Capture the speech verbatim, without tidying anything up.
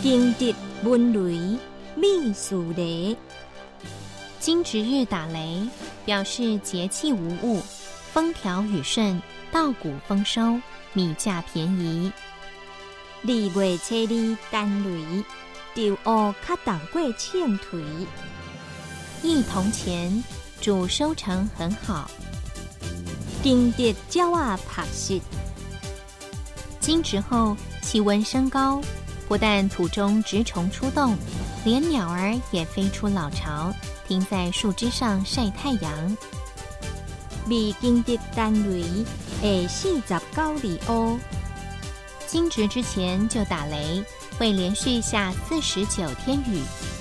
惊蛰闷雷，米数雷。 惊蛰日打雷，表示节气无误，风调雨顺，稻谷丰收，米价便宜。 二月初二干雷，稻乌较淡过青颓。 一铜钱，主收成很好。 惊蛰鸟仔拍食。 惊蛰后气温升高，不但土中植虫出动，连鸟儿也飞出老巢，停在树枝上晒太阳。 未惊蛰干雷，下四十九里乌。 惊蛰之前就打雷，会连续下四十九天雨，